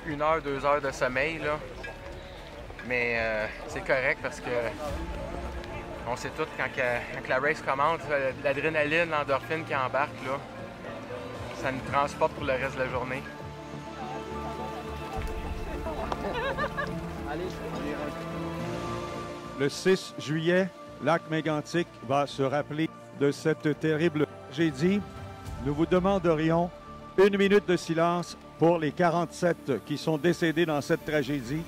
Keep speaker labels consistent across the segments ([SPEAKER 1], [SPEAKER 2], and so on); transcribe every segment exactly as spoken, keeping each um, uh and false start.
[SPEAKER 1] une heure, deux heures de sommeil, là. Mais euh, c'est correct parce que on sait tous quand, que, quand la race commence, l'adrénaline, l'endorphine qui embarque, là, ça nous transporte pour le reste de la journée.
[SPEAKER 2] Le six juillet, Lac Mégantic va se rappeler de cette terrible tragédie. Nous vous demanderions une minute de silence pour les quarante-sept qui sont décédés dans cette tragédie.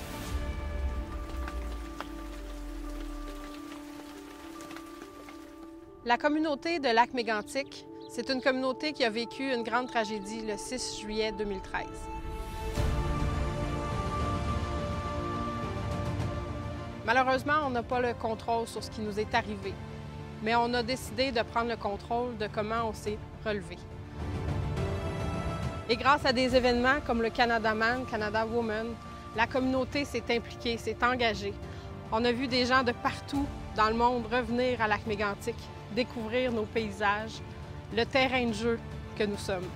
[SPEAKER 3] La communauté de Lac Mégantic, c'est une communauté qui a vécu une grande tragédie le six juillet deux mille treize. Malheureusement, on n'a pas le contrôle sur ce qui nous est arrivé, mais on a décidé de prendre le contrôle de comment on s'est relevé. Et grâce à des événements comme le Canada Man, Canada Woman, la communauté s'est impliquée, s'est engagée. On a vu des gens de partout dans le monde revenir à Lac Mégantic, découvrir nos paysages, le terrain de jeu que nous sommes.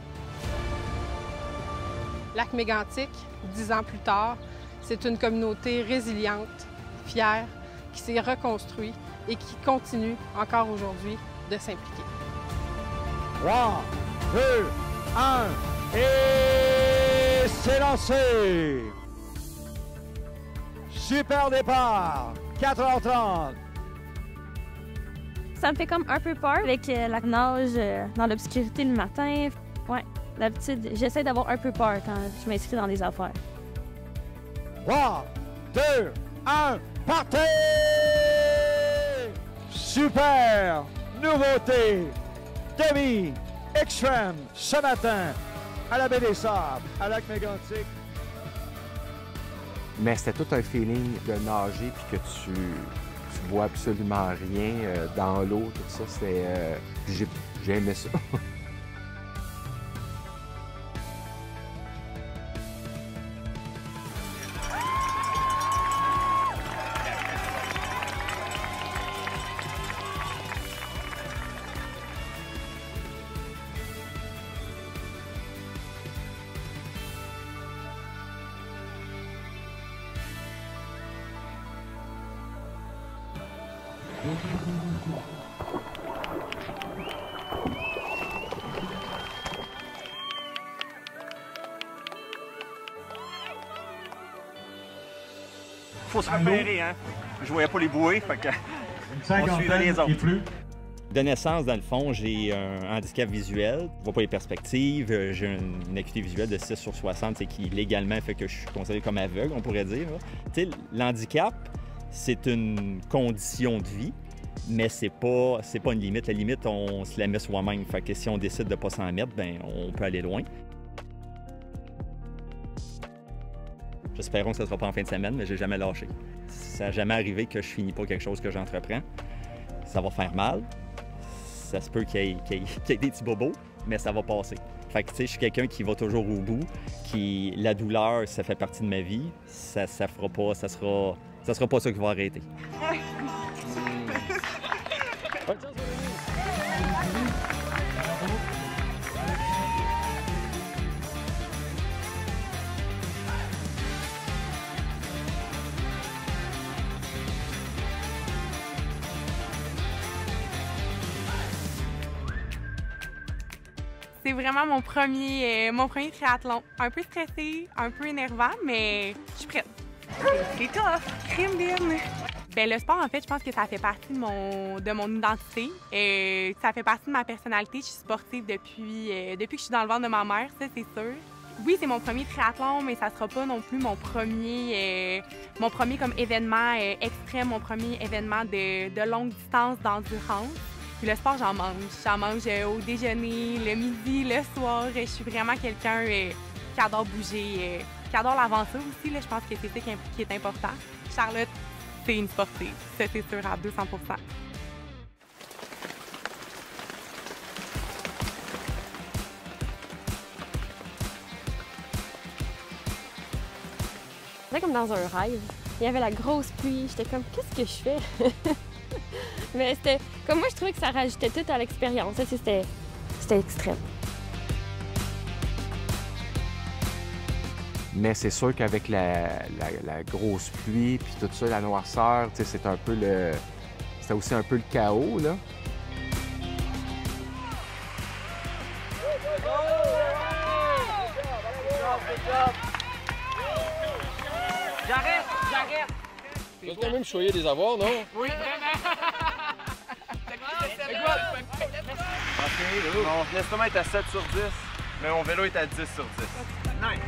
[SPEAKER 3] Lac Mégantic, dix ans plus tard, c'est une communauté résiliente, fière, qui s'est reconstruite et qui continue encore aujourd'hui de s'impliquer.
[SPEAKER 2] trois, deux, un, et c'est lancé! Super départ, quatre heures trente.
[SPEAKER 4] Ça me fait comme un peu peur avec euh, la nage euh, dans l'obscurité le matin. Ouais, d'habitude, j'essaie d'avoir un peu peur quand je m'inscris dans des affaires.
[SPEAKER 2] trois, deux, un, partez! Super! Nouveauté! Demi Extreme ce matin à la Baie des Sables, à Lac Mégantic.
[SPEAKER 5] Mais c'était tout un feeling de nager puis que tu, tu vois absolument rien euh, dans l'eau, tout ça. C'était, euh, j'ai, j'ai aimé ça.
[SPEAKER 6] Faut se repérer, hein. Je voyais pas les bouées, fait que on suivait les autres.
[SPEAKER 7] De naissance, dans le fond, j'ai un handicap visuel. Je vois pas les perspectives. J'ai une, une acuité visuelle de six sur soixante, c'est qui légalement fait que je suis considéré comme aveugle, on pourrait dire. Tu sais, l'handicap, c'est une condition de vie, mais c'est pas, c'est pas une limite. La limite, on se la met soi-même. Fait que si on décide de pas s'en mettre, ben on peut aller loin. J'espérons que ce ne sera pas en fin de semaine, mais j'ai jamais lâché. Ça n'a jamais arrivé que je finis pas quelque chose que j'entreprends. Ça va faire mal. Ça se peut qu'il y ait, qu'il y ait, qu'il y ait des petits bobos, mais ça va passer. Fait que, tu sais, je suis quelqu'un qui va toujours au bout, qui, la douleur, ça fait partie de ma vie. Ça, ça fera pas, ça sera, ça sera pas ça qui va arrêter.
[SPEAKER 8] C'est vraiment mon premier, euh, mon premier triathlon. Un peu stressé, un peu énervant, mais je suis prête. C'est tough! Crime bien! Ben, le sport, en fait, je pense que ça fait partie de mon, de mon identité. Euh, ça fait partie de ma personnalité. Je suis sportive depuis, euh, depuis que je suis dans le ventre de ma mère, ça, c'est sûr. Oui, c'est mon premier triathlon, mais ça sera pas non plus mon premier, euh, mon premier comme événement euh, extrême, mon premier événement de, de longue distance d'endurance. Puis le sport, j'en mange. J'en mange au déjeuner, le midi, le soir. Je suis vraiment quelqu'un euh, qui adore bouger, euh, qui adore l'aventure aussi. Là. Je pense que c'est ça qui est, qui est important. Charlotte, c'est une sportive. Ça, c'est sûr, à deux cents pour cent.
[SPEAKER 4] C'était comme dans un rêve. Il y avait la grosse pluie. J'étais comme, qu'est-ce que je fais? Mais c'était, comme moi, je trouvais que ça rajoutait tout à l'expérience. C'était, c'était extrême.
[SPEAKER 5] Mais c'est sûr qu'avec la, la, la grosse pluie puis tout ça, la noirceur, c'est un peu le... C'était aussi un peu le chaos, là.
[SPEAKER 9] J'arrête, j'arrête!
[SPEAKER 10] Tu vas quand même choyer des avoirs, non?
[SPEAKER 9] Oui, vraiment!
[SPEAKER 6] OK, mon estomac est à sept sur dix, mais mon vélo est à dix sur dix. Nice!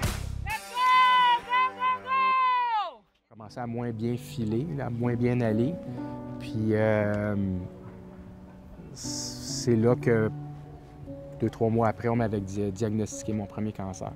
[SPEAKER 5] Je commençais à moins bien filer, à moins bien aller. Puis euh, c'est là que deux, trois mois après, on m'avait di- diagnostiqué mon premier cancer.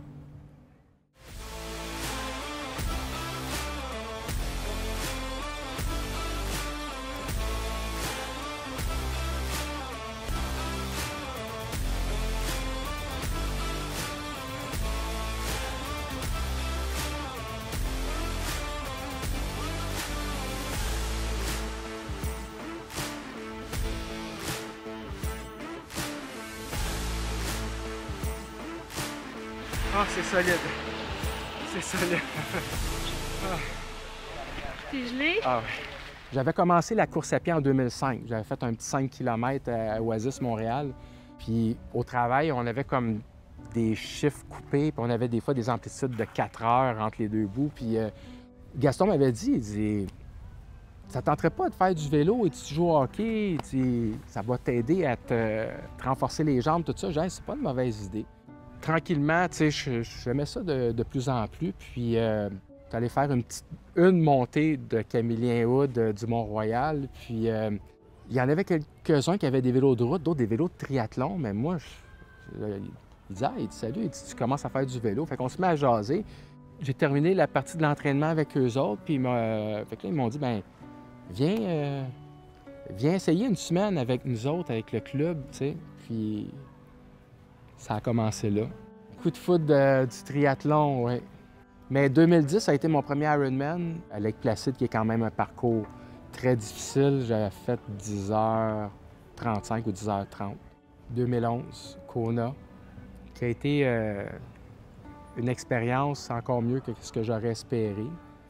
[SPEAKER 1] Ah, c'est solide. C'est solide.
[SPEAKER 4] Ah. T'es gelé?
[SPEAKER 5] Ah ouais. J'avais commencé la course à pied en deux mille cinq. J'avais fait un petit cinq kilomètres à Oasis, Montréal. Puis au travail, on avait comme des chiffres coupés, puis on avait des fois des amplitudes de quatre heures entre les deux bouts. Puis euh, Gaston m'avait dit, il dit, ça tenterait pas de faire du vélo et tu joues au hockey, tu, ça va t'aider à te, te renforcer les jambes, tout ça. J'ai dit, c'est pas une mauvaise idée. Tranquillement, tu sais, j'aimais ça de, de plus en plus. Puis, euh, j'allais faire une petite, une montée de Camillien Hood euh, du Mont-Royal. Puis, euh, il y en avait quelques-uns qui avaient des vélos de route, d'autres des vélos de triathlon. Mais moi, je, je, il disait, hey, salut, il dit, tu commences à faire du vélo. Fait qu'on se met à jaser. J'ai terminé la partie de l'entraînement avec eux autres. Puis, euh, fait que là, ils m'ont dit, ben viens, euh, viens essayer une semaine avec nous autres, avec le club, tu sais. Puis, ça a commencé là. Coup de foudre de, du triathlon, oui. Mais deux mille dix, ça a été mon premier Ironman à Lake Placid, qui est quand même un parcours très difficile. J'avais fait dix heures trente-cinq ou dix heures trente. deux mille onze, Kona, qui a été euh, une expérience encore mieux que ce que j'aurais espéré.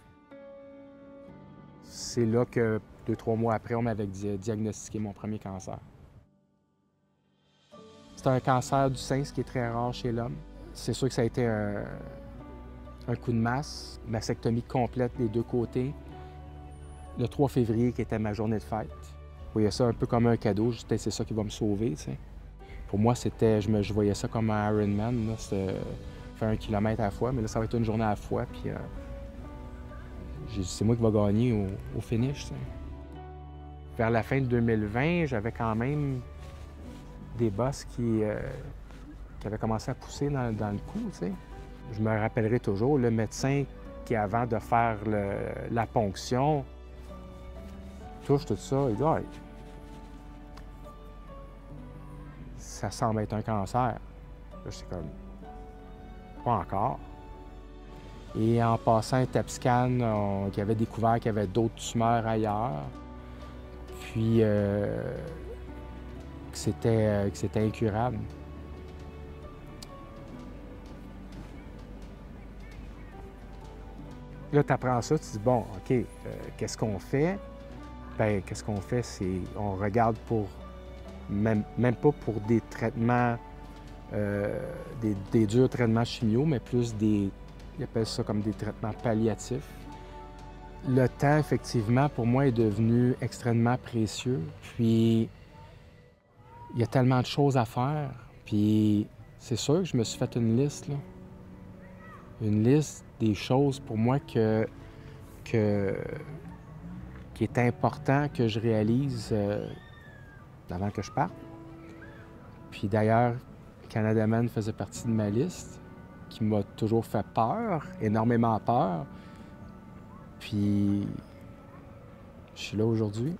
[SPEAKER 5] C'est là que, deux, trois mois après, on m'avait diagnostiqué mon premier cancer. C'est un cancer du sein, ce qui est très rare chez l'homme. C'est sûr que ça a été un, un coup de masse, mastectomie complète des deux côtés. Le trois février, qui était ma journée de fête. Je voyais ça un peu comme un cadeau, c'est ça qui va me sauver, tu sais. Pour moi, c'était, je, me, je voyais ça comme un Ironman, c'était faire un kilomètre à la fois, mais là, ça va être une journée à la fois, puis euh, c'est moi qui va gagner au, au finish, tu sais. Vers la fin de deux mille vingt, j'avais quand même des bosses qui, euh, qui avaient commencé à pousser dans, dans le cou, tu sais. Je me rappellerai toujours, le médecin qui, avant de faire le, la ponction, touche tout ça, il dit ah, ça semble être un cancer. Là, j'étais comme, pas encore. Et en passant un TAP scan, on, qui avait découvert qu'il y avait d'autres tumeurs ailleurs. Puis, euh, que c'était, euh, que c'était incurable. Là, tu apprends ça, tu dis, bon, OK, euh, qu'est-ce qu'on fait? Bien, qu'est-ce qu'on fait, c'est, on regarde pour, même, même pas pour des traitements, euh, des, des durs traitements chimio, mais plus des, ils appellent ça comme des traitements palliatifs. Le temps, effectivement, pour moi, est devenu extrêmement précieux. Puis, il y a tellement de choses à faire. Puis, c'est sûr que je me suis fait une liste, là. Une liste des choses pour moi que, que, qui est important que je réalise euh, avant que je parte. Puis d'ailleurs, Canada Man faisait partie de ma liste, qui m'a toujours fait peur, énormément peur. Puis je suis là aujourd'hui.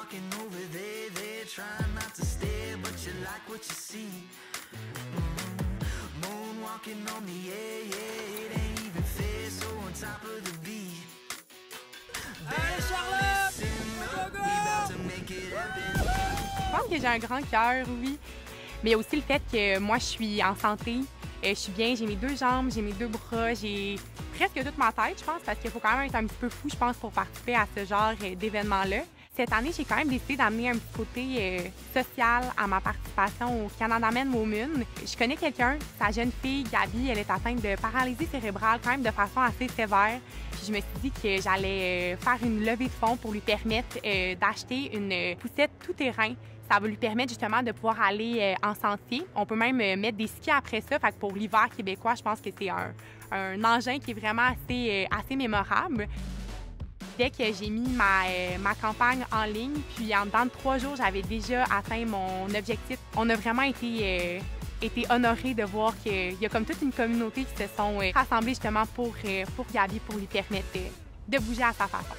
[SPEAKER 8] Je pense que j'ai un grand cœur, oui. Mais il y a aussi le fait que moi, je suis en santé, euh, je suis bien, j'ai mes deux jambes, j'ai mes deux bras, j'ai presque toute ma tête, je pense, parce qu'il faut quand même être un petit peu fou, je pense, pour participer à ce genre euh, d'événement-là. Cette année, j'ai quand même décidé d'amener un petit côté euh, social à ma participation au Canada Men Women. Je connais quelqu'un, sa jeune fille, Gabi, elle est atteinte de paralysie cérébrale quand même de façon assez sévère. Puis je me suis dit que j'allais euh, faire une levée de fonds pour lui permettre euh, d'acheter une euh, poussette tout-terrain. Ça va lui permettre justement de pouvoir aller euh, en sentier. On peut même euh, mettre des skis après ça. Fait que pour l'hiver québécois, je pense que c'est un, un engin qui est vraiment assez, euh, assez mémorable. Dès que j'ai mis ma, euh, ma campagne en ligne, puis en dedans de trois jours, j'avais déjà atteint mon objectif. On a vraiment été, euh, été honorés de voir qu'il y a comme toute une communauté qui se sont euh, rassemblés justement pour, euh, pour Gabi, pour lui permettre euh, de bouger à sa façon.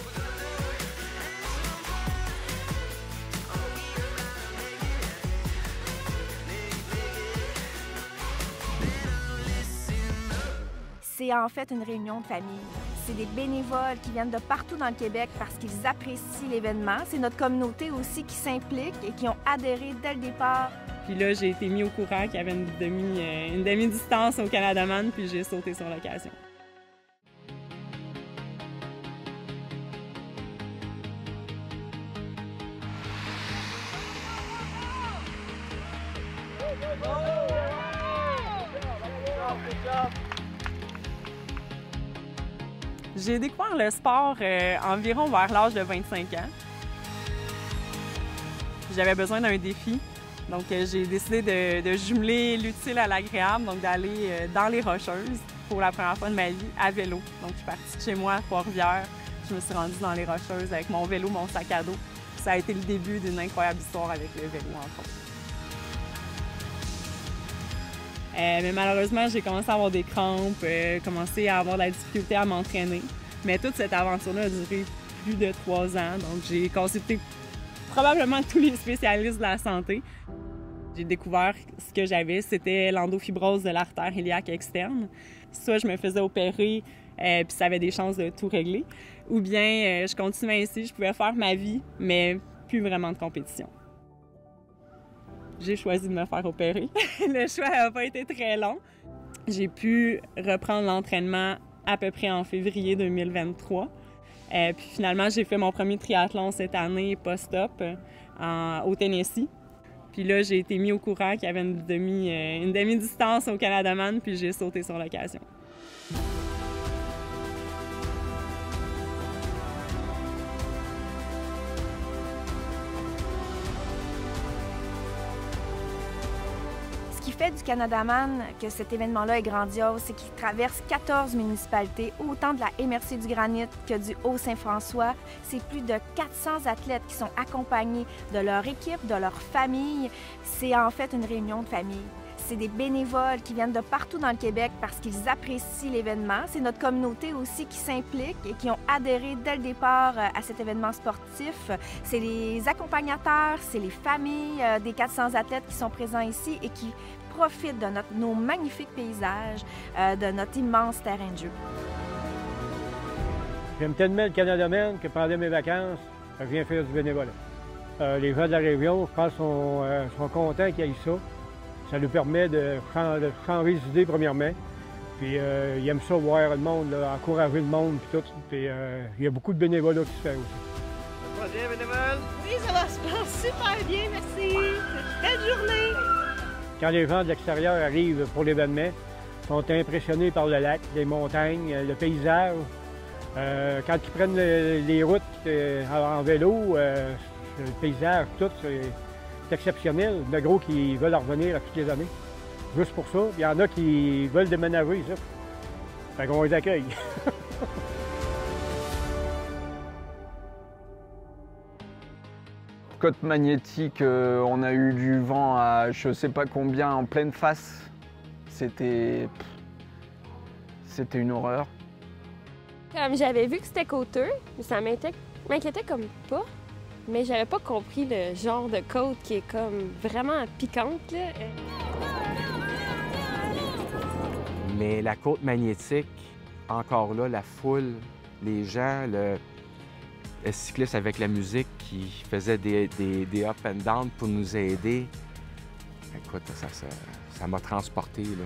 [SPEAKER 11] C'est en fait une réunion de famille. C'est des bénévoles qui viennent de partout dans le Québec parce qu'ils apprécient l'événement. C'est notre communauté aussi qui s'implique et qui ont adhéré dès le départ.
[SPEAKER 12] Puis là, j'ai été mis au courant qu'il y avait une demi, euh, une demi-distance au Canada Men, puis j'ai sauté sur l'occasion. J'ai découvert le sport euh, environ vers l'âge de vingt-cinq ans. J'avais besoin d'un défi, donc euh, j'ai décidé de, de jumeler l'utile à l'agréable, donc d'aller euh, dans les Rocheuses pour la première fois de ma vie à vélo. Donc je suis partie de chez moi à Trois-Rivières, je me suis rendue dans les Rocheuses avec mon vélo, mon sac à dos. Ça a été le début d'une incroyable histoire avec le vélo, entre autres. Euh, mais malheureusement, j'ai commencé à avoir des crampes, euh, commencé à avoir de la difficulté à m'entraîner. Mais toute cette aventure-là a duré plus de trois ans. Donc, j'ai consulté probablement tous les spécialistes de la santé. J'ai découvert ce que j'avais, c'était l'endofibrose de l'artère iliaque externe. Soit je me faisais opérer, euh, puis ça avait des chances de tout régler. Ou bien euh, je continuais ainsi, je pouvais faire ma vie, mais plus vraiment de compétition. J'ai choisi de me faire opérer. Le choix n'a pas été très long. J'ai pu reprendre l'entraînement à peu près en février deux mille vingt-trois. Euh, puis finalement, j'ai fait mon premier triathlon cette année post-op en, au Tennessee. Puis là, j'ai été mis au courant qu'il y avait une demi, euh, une demi-distance au Canada Men, puis j'ai sauté sur l'occasion.
[SPEAKER 11] Ce qui fait du Canada Men que cet événement-là est grandiose, c'est qu'il traverse quatorze municipalités, autant de la M R C du Granit que du Haut-Saint-François. C'est plus de quatre cents athlètes qui sont accompagnés de leur équipe, de leur famille. C'est en fait une réunion de famille. C'est des bénévoles qui viennent de partout dans le Québec parce qu'ils apprécient l'événement. C'est notre communauté aussi qui s'implique et qui ont adhéré dès le départ à cet événement sportif. C'est les accompagnateurs, c'est les familles des quatre cents athlètes qui sont présents ici et qui profitent de notre, nos magnifiques paysages, de notre immense terrain de jeu.
[SPEAKER 13] J'aime tellement le Canada Men que pendant mes vacances, je viens faire du bénévolat. Euh, les gens de la région, je pense, sont, euh, sont contents qu'il y ait ça. Ça nous permet de changer, de changer les idées, premièrement. Puis euh, ils aiment ça, voir le monde, là, encourager le monde, puis tout. Puis euh, il y a beaucoup de bénévolat qui se fait aussi.
[SPEAKER 9] Ça va bien, bénévole?
[SPEAKER 14] Oui, ça va se passer super bien, merci. C'est une belle journée.
[SPEAKER 13] Quand les gens de l'extérieur arrivent pour l'événement, ils sont impressionnés par le lac, les montagnes, le paysage. Euh, quand ils prennent le, les routes euh, en vélo, euh, le paysage, tout, c'est... C'est exceptionnel. Il y en a gros qui veulent revenir à toutes les années. Juste pour ça. Il y en a qui veulent déménager, ça. Fait qu'on les accueille.
[SPEAKER 15] Côte magnétique, euh, on a eu du vent à je sais pas combien en pleine face. C'était... C'était une horreur.
[SPEAKER 4] Comme j'avais vu que c'était côteux, mais ça m'inquiétait comme pas. Mais j'avais pas compris le genre de côte qui est comme vraiment piquante, là.
[SPEAKER 5] Mais la côte magnétique, encore là, la foule, les gens, le, le cycliste avec la musique qui faisait des, des, des up and down pour nous aider. Écoute, ça, ça, ça m'a transporté, là.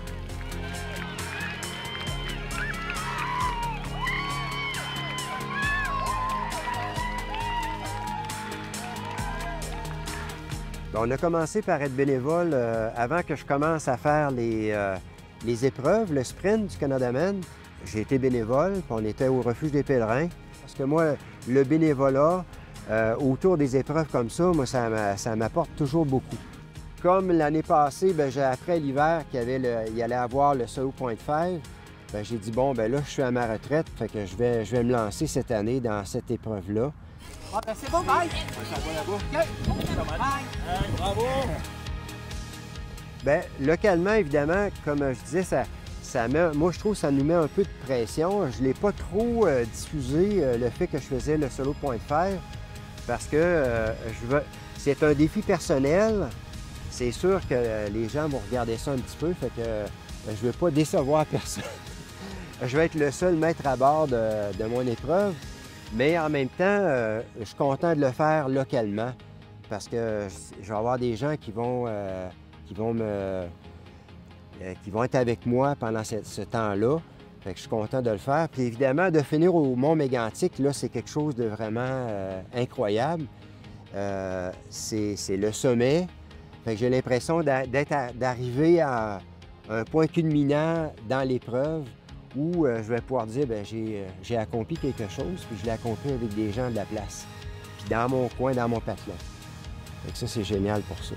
[SPEAKER 16] On a commencé par être bénévole euh, avant que je commence à faire les, euh, les épreuves, le sprint du Canadaman. J'ai été bénévole, puis on était au refuge des pèlerins. Parce que moi, le bénévolat euh, autour des épreuves comme ça, moi, ça m'apporte toujours beaucoup. Comme l'année passée, bien, j'ai appris à l'hiver qu'il y avait le, il allait avoir le Solo Point cinq, bien, j'ai dit, bon, bien là, je suis à ma retraite, fait que je vais, je vais me lancer cette année dans cette épreuve-là.
[SPEAKER 9] Ah, ben c'est bon, bye! Ça va là-bas. OK. Bye! Bravo!
[SPEAKER 16] Bien, localement, évidemment, comme je disais, ça, ça met, moi, je trouve que ça nous met un peu de pression. Je ne l'ai pas trop euh, diffusé, euh, le fait que je faisais le Solo Point cinq, parce que euh, je veux, c'est un défi personnel. C'est sûr que euh, les gens vont regarder ça un petit peu, fait que euh, je ne veux pas décevoir personne. Je vais être le seul maître à bord de, de mon épreuve. Mais en même temps, euh, je suis content de le faire localement parce que je vais avoir des gens qui vont, euh, qui vont, me, euh, qui vont être avec moi pendant ce, ce temps-là. Fait que je suis content de le faire. Puis évidemment, de finir au Mont Mégantic, là, c'est quelque chose de vraiment euh, incroyable. Euh, c'est le sommet. Fait que j'ai l'impression d'arriver à un point culminant dans l'épreuve, où euh, je vais pouvoir dire, bien, j'ai euh, accompli quelque chose, puis je l'ai accompli avec des gens de la place, puis dans mon coin, dans mon patelin. Fait que ça, c'est génial pour ça.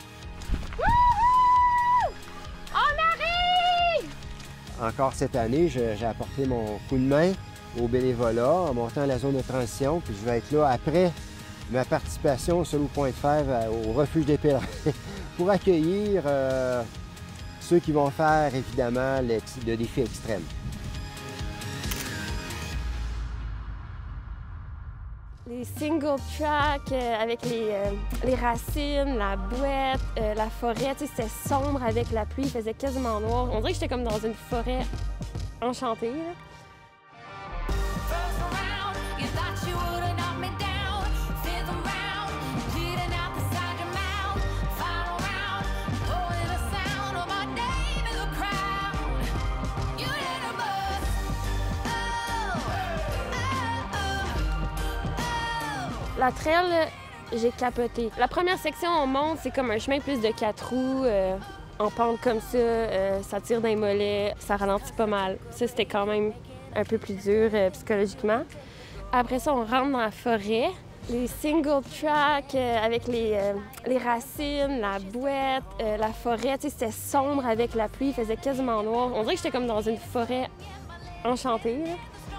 [SPEAKER 4] Wouhou! On arrive!
[SPEAKER 16] Encore cette année, j'ai apporté mon coup de main au bénévolat en montant la zone de transition, puis je vais être là après ma participation au Solo Point cinq au refuge des pèlerins pour accueillir euh, ceux qui vont faire, évidemment, le, le défi extrême.
[SPEAKER 4] Les single tracks euh, avec les, euh, les racines, la bouette, euh, la forêt, tu sais, c'était sombre avec la pluie, il faisait quasiment noir. On dirait que j'étais comme dans une forêt enchantée, là. La trail, j'ai capoté. La première section, on monte, c'est comme un chemin plus de quatre roues, euh, en pente comme ça, euh, ça tire dans les mollets, ça ralentit pas mal. Ça, c'était quand même un peu plus dur euh, psychologiquement. Après ça, on rentre dans la forêt. Les single tracks euh, avec les, euh, les racines, la bouette, euh, la forêt, tu sais, c'était sombre avec la pluie, il faisait quasiment noir. On dirait que j'étais comme dans une forêt enchantée, là.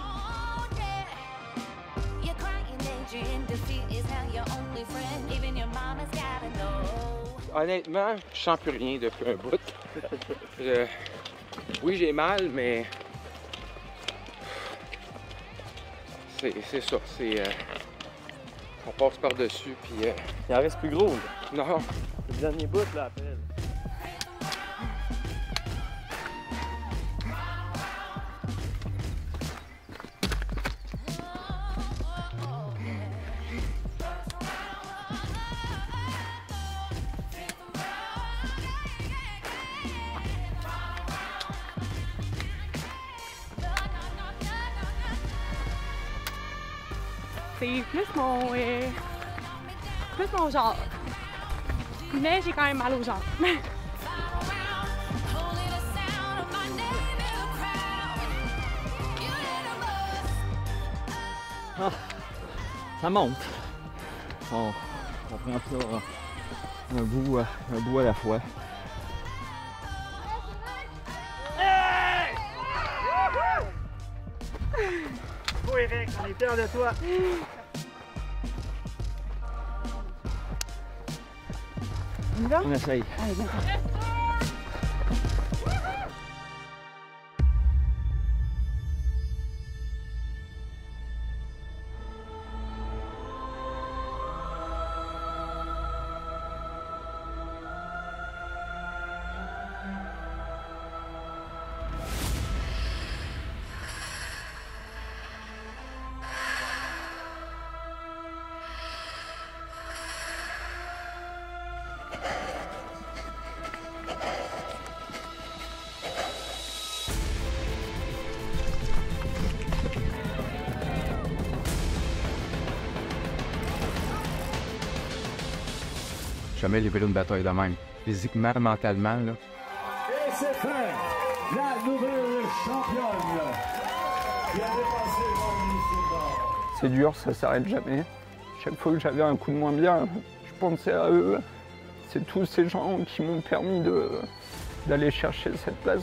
[SPEAKER 5] Honnêtement, je sens plus rien depuis un bout. Je... Oui, j'ai mal, mais c'est ça. C'est, euh... on passe par-dessus, puis... Euh...
[SPEAKER 6] Il en reste plus gros, là.
[SPEAKER 5] Non.
[SPEAKER 6] Le dernier bout, là, après. Là.
[SPEAKER 8] C'est plus mon, euh, plus mon genre. Mais j'ai quand même mal aux jambes.
[SPEAKER 7] Ah, ça monte. On, on prend ça un bout, un bout à la fois.
[SPEAKER 9] Bon, Eric, on est fiers de toi.
[SPEAKER 7] On y va? On essaye.
[SPEAKER 9] Allez, bon.
[SPEAKER 5] jamais les vélos de bataille de même. Physiquement, mentalement, là.
[SPEAKER 2] Et c'est fait! La nouvelle championne qui a dépassé le
[SPEAKER 15] C'est dur, ça s'arrête jamais. Chaque fois que j'avais un coup de moins bien, je pensais à eux. C'est tous ces gens qui m'ont permis de, d'aller chercher cette place.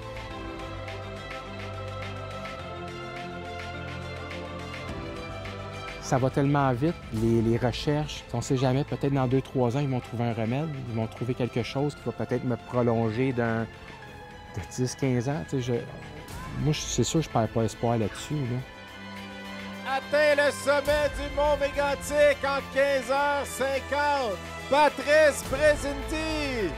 [SPEAKER 5] Ça va tellement vite, les, les recherches, on ne sait jamais, peut-être dans deux trois ans, ils vont trouver un remède, ils vont trouver quelque chose qui va peut-être me prolonger d'un, de dix quinze ans. Je, moi, c'est sûr que je ne perds pas espoir là-dessus. Là.
[SPEAKER 17] Atteint le sommet du Mont Mégantic en quinze heures cinquante. Patrice Bresinti.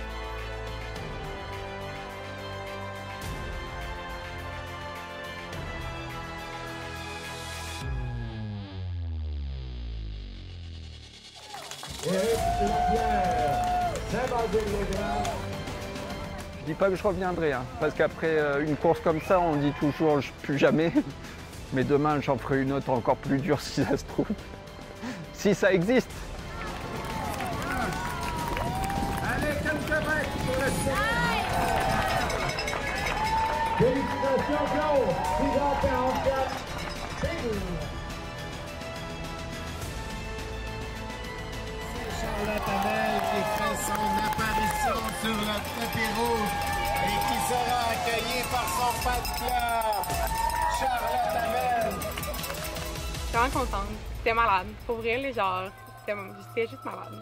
[SPEAKER 15] Je dis pas que je reviendrai, hein, parce qu'après euh, une course comme ça, on dit toujours plus jamais. Mais demain, j'en ferai une autre encore plus dure si ça se trouve. Si ça existe.
[SPEAKER 17] Allez, quelques mètres pour le
[SPEAKER 2] Félicitations, Claude! six heures quarante-quatre.
[SPEAKER 17] Charlotte Hamel qui fait son apparition sur le tapis rouge et qui sera accueillie par son fan club, Charlotte Hamel.
[SPEAKER 8] Je suis vraiment contente. C'était malade. Pour vrai, les genre, c'était juste malade.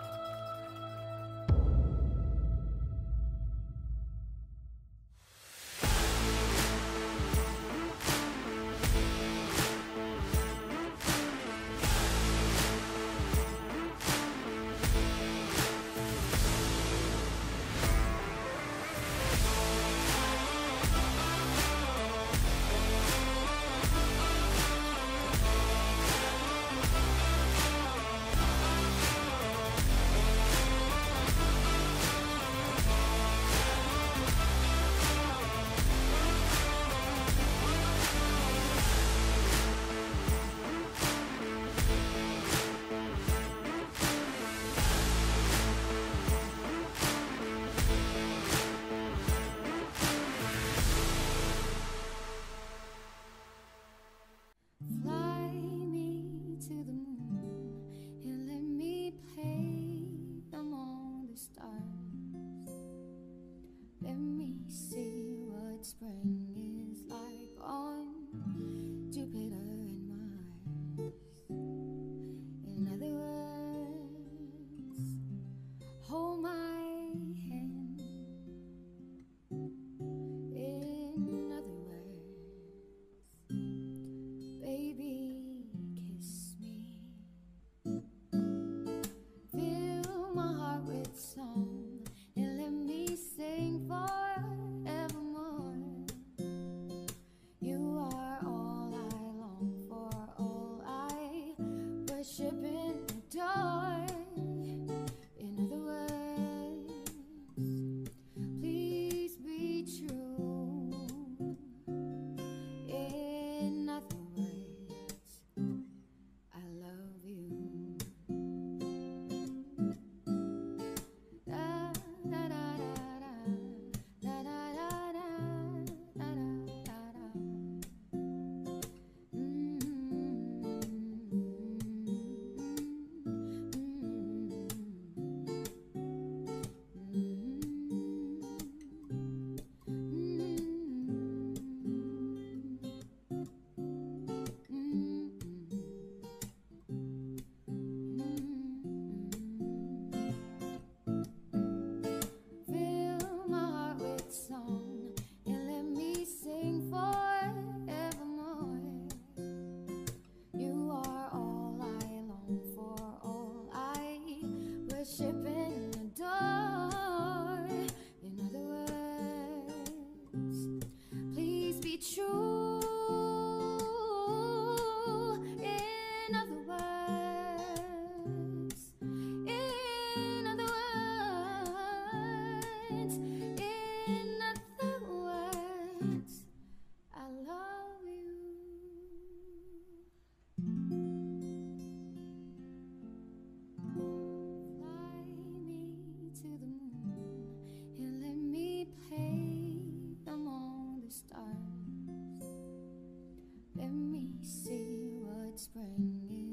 [SPEAKER 18] Let me see what spring is.